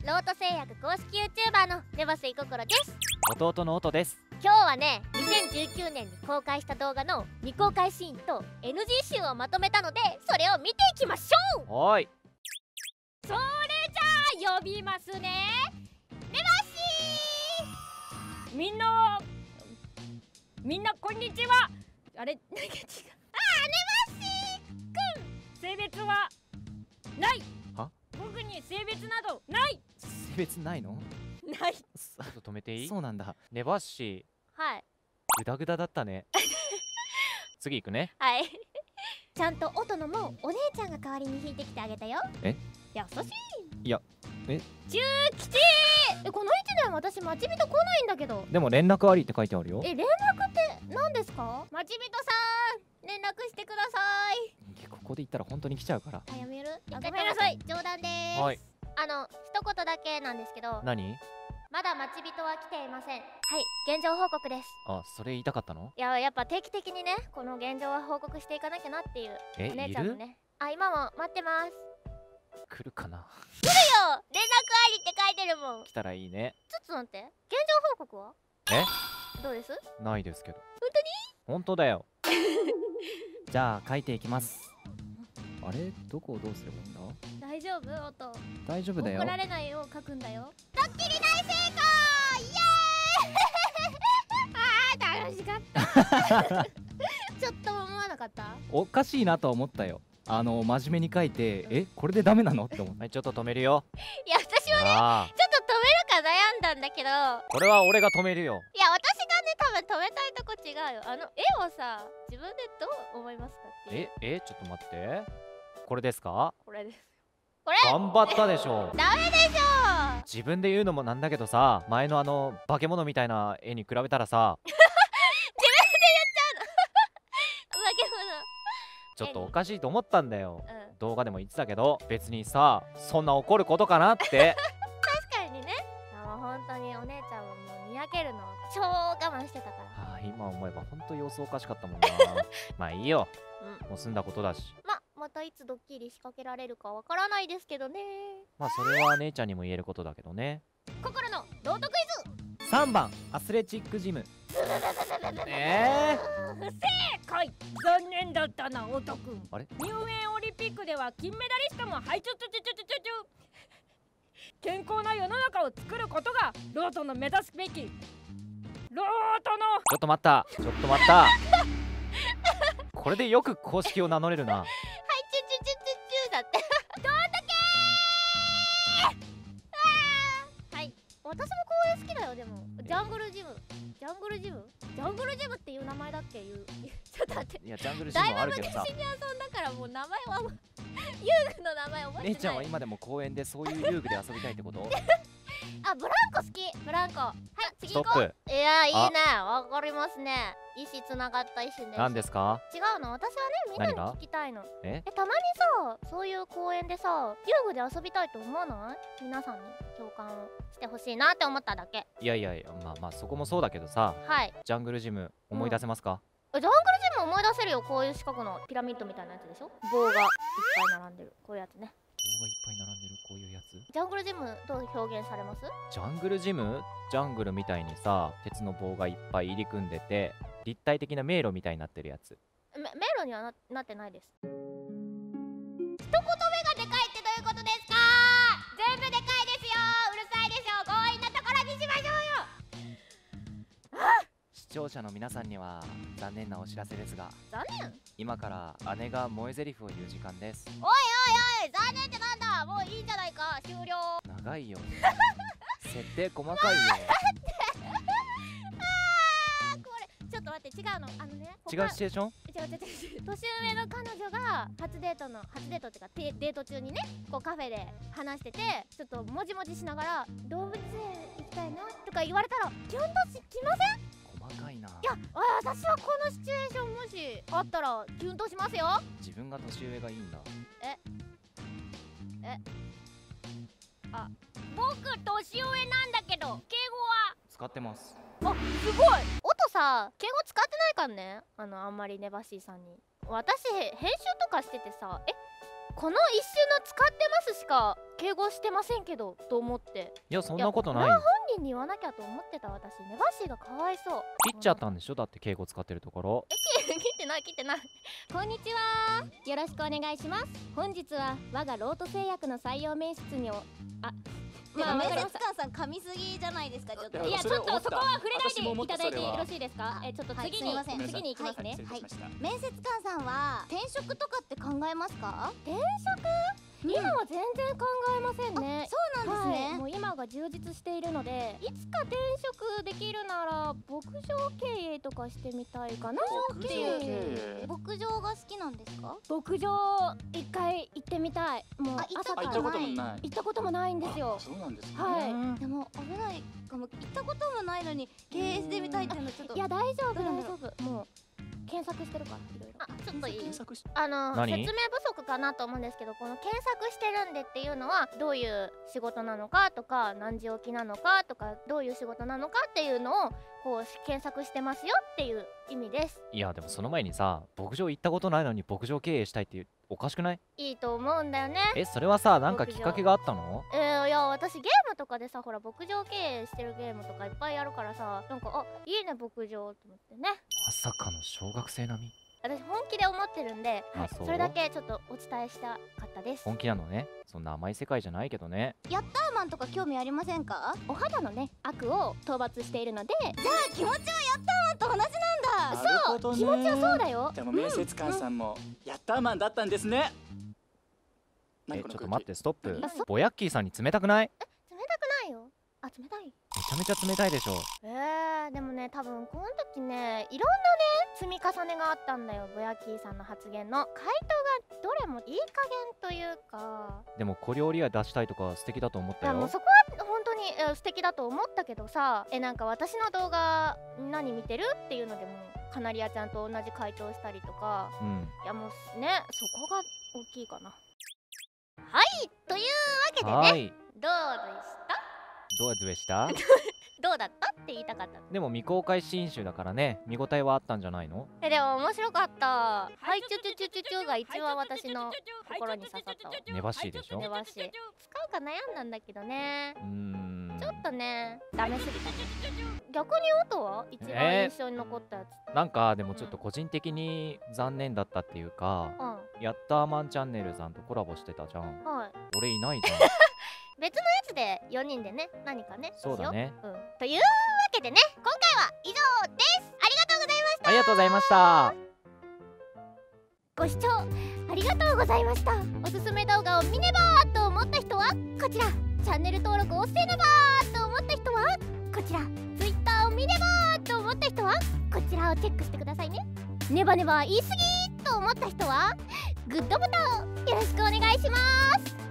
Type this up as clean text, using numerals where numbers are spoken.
ロート製薬公式 YouTuber のネバスイココロです。 弟の音です。 今日はね、2019年に公開した動画の未公開シーンと NG 集をまとめたので、それを見ていきましょう。 はい。 それじゃあ呼びますね。ネバシー。 みんなこんにちは。あれ、なんか違う。 ネバシーくん、 性別はない。 は？ 僕に性別などない。 性別ないの？ ない。 ちょっと止めていい？そうなんだ。ネバッシはい。 グダグダだったね。次行くね。 はい。ちゃんと音のもお姉ちゃんが代わりに弾いてきてあげたよ。 え？ 優しい。 いや、 中吉。この1年私待ち人来ないんだけど。 でも連絡ありって書いてあるよ。 連絡って何ですか？待ち人さん、連絡してください。 ここで言ったら本当に来ちゃうから。 やめる？ごめんなさい。冗談でーす。 はい。 一言だけなんですけど。 何？ まだ待ち人は来ていません。はい、現状報告です。 あ、それ言いたかったの？ やっぱ定期的にね、この現状は報告していかなきゃなっていう。お姉ちゃんのね。今も待ってます。 来るかな？ 来るよ。連絡ありって書いてるもん。 来たらいいね。 ちょっと待って。現状報告は？どうです？ ないですけど。 本当に？ 本当だよ。じゃあ書いていきます。あれ、どこをどうすればいいんだ？ 大丈夫？音。 大丈夫だよ。 怒られないよう書くんだよ。ドッキリ大成功！イエーイ！楽しかった。ちょっとも思わなかった？ おかしいなとは思ったよ。真面目に書いて、これでダメなのって思った。はい、ちょっと止めるよ。 いや、私はね、ちょっと止めるか悩んだんだけど。 これは俺が止めるよ。 いや、私がね、多分止めたいとこ違うよ。絵をさ、自分でどう思いますかっていう。 ちょっと待って。これですか？ これです。これ頑張ったでしょ。 ダメでしょ。 自分で言うのもなんだけどさ、前の化け物みたいな絵に比べたらさ自分で言っちゃうの。化け物ちょっとおかしいと思ったんだよ。動画でも言ってたけど、別にさ、そんな怒ることかなって。 確かにね。もう本当にお姉ちゃんはもうにやけるのを超我慢してたから。 今思えば本当様子おかしかったもんな。まあいいよ。もう済んだことだし。 またいつドッキリ仕掛けられるかわからないですけどね。 まあそれは姉ちゃんにも言えることだけどね。 心のロートクイズ。 3番アスレチックジム。 不正解。残念だったな、音くん。 あれ？ ニューウェイオリンピックでは金メダリストもはいちょ健康な世の中を作ることがロートの目指すべきロートの。 ちょっと待った。これでよく公式を名乗れるな。 はい、だって。どんだけー。はい、私も公園好きだよ。でもジャングルジムっていう名前だっけ？ちょっと待って。 いや、ジャングルジムもあるけどさ。 だいぶ昔に遊んだからもう名前は遊具の名前覚えてない。 姉ちゃんは今でも公園でそういう遊具で遊びたいってこと？ ブランコ好き。ブランコ。はい、次行こう。 ストップ。 いや、いいね。わかりますね。意思つながった一瞬です。 何ですか？ 違うの。私はね、みんなに聞きたいの。たまにさ、そういう公園でさ、遊具で遊びたいと思わない？皆さんに共感をしてほしいなって思っただけ。 いや、まあそこもそうだけどさ。 はい。 ジャングルジム思い出せますか？ ジャングルジム思い出せるよ。こういう四角のピラミッドみたいなやつでしょ。棒がいっぱい並んでるこういうやつね。 棒がいっぱい並んでるこういうやつ。 ジャングルジムどう表現されます？ ジャングルジム？ジャングルみたいにさ、鉄の棒がいっぱい入り組んでて、立体的な迷路みたいになってるやつ。 迷路にはなってないです。一言目がでかいってどういうことですか？全部でかいですよ。うるさいでしょ。強引なところにしましょうよ。 視聴者の皆さんには残念なお知らせですが、 残念？ 今から姉が萌え台詞を言う時間です。 おい、残念ってなんだ。もういいんじゃないか。終了。 長いよ。設定細かいよ。 ちょっと待って、違うの。 違うシチュエーション？ 違う。年上の彼女が初デートっていうかデート中にね、こうカフェで話してて、ちょっともじもじしながら動物園行きたいなとか言われたらキュンときません？ 細かいな。いや、私はこのシチュエーションもしあったらキュンとしますよ。 自分が年上がいいんだ。 僕年上なんだけど敬語は使ってます。 すごい。音さ、敬語使ってないかんね。あんまりネバシーさんに。私編集とかしててさ、 この一瞬の使ってますしか敬語してませんけどと思って、 いやそんなことない。 いやこれは本人に言わなきゃと思ってた私。ネバッシーがかわいそう。 切っちゃったんでしょ、だって敬語使ってるところ。 切ってない切ってない。こんにちは、よろしくお願いします。本日は我がロート製薬の採用面接に面接わかりました。 官さん噛みすぎじゃないですか、ちょっと。 いやちょっとそこは触れない私も思ったでいただいてそれはよろしいですか。ちょっとはい次に、 すいません次に行きますね。 失礼しました。 面接官さんは転職とかって考えますか？ 転職、今は全然考えませんね。 そうなんですね。 はい、もう今が充実しているので、いつか転職できるなら牧場経営とかしてみたいかなっていう。 牧場が好きなんですか？ 牧場一回行ってみたい。もうあ、行った朝からことない。 ない。 行ったこともないんですよ。 そうなんですね。 はいでも危ないかも。行ったこともないのに経営してみたいっていうのはちょっと。 いや大丈夫どうなんだろう大丈夫。もう検索してるからいろいろ。ちょっといい？ 検索し何説明不足かなと思うんですけど、この検索してるんでっていうのはどういう仕事なのかとか、何時起きなのかとか、どういう仕事なのかっていうのをこう検索してますよっていう意味です。 いやでもその前にさ、牧場行ったことないのに牧場経営したいっておかしくない？ いいと思うんだよね。 それはさ、なんかきっかけがあったの？ いや私ゲームとかでさ、ほら牧場経営してるゲームとかいっぱいやるからさ、なんかいいね牧場と思ってね。 まさかの小学生並み。 私本気で思ってるんで、はい、 そうそれだけちょっとお伝えしたかったです。 本気なのね。そんな甘い世界じゃないけどね。 ヤッターマンとか興味ありませんか？ お肌のね悪を討伐しているので、 じゃあ気持ちはヤッターマンと同じなんだ。 なるほどね。 気持ちはそうだよ。 でも面接官さんもヤッターマンだったんですね。 ちょっと待って、ストップ何。 ボヤッキーさんに冷たくない？ 冷たくないよ。冷たい。 めちゃめちゃ冷たいでしょ。 でもね、多分この時ね、いろんなね積み重ねがあったんだよ、ボヤッキーさんの発言の回答がどれもいい加減というか。 でも小料理屋出したいとか素敵だと思ったよ。 もうそこは本当に素敵だと思ったけどさ、なんか私の動画何見てるっていうのでもカナリアちゃんと同じ回答したりとか、いやもうね、そこが大きいかな。はい、というわけでね、どうでしたどうだったって言いたかった。 でも未公開新集だからね、見応えはあったんじゃないの？ でも面白かった。はいチュチュチュチュチュが一番私の心に刺さったわ。 ネバシーでしょ。 ネバシー使うか悩んだんだけどね、ちょっとねダメすぎた。逆に音は一番印象に残ったやつ。 なんかでもちょっと個人的に残念だったっていうか、ヤッターマンチャンネルさんとコラボしてたじゃん。俺いないじゃん。 別のやつで4人でね、何かね。 そうだね。 というわけでね、今回は以上です。ありがとうございました。 ありがとうございました。 ご視聴ありがとうございました。おすすめ動画を見ねばーと思った人はこちら、チャンネル登録をせねばーと思った人はこちら、Twitter を見ねばーと思った人はこちらをチェックしてくださいね。ネバネバ言い過ぎーと思った人はグッドボタンをよろしくお願いします。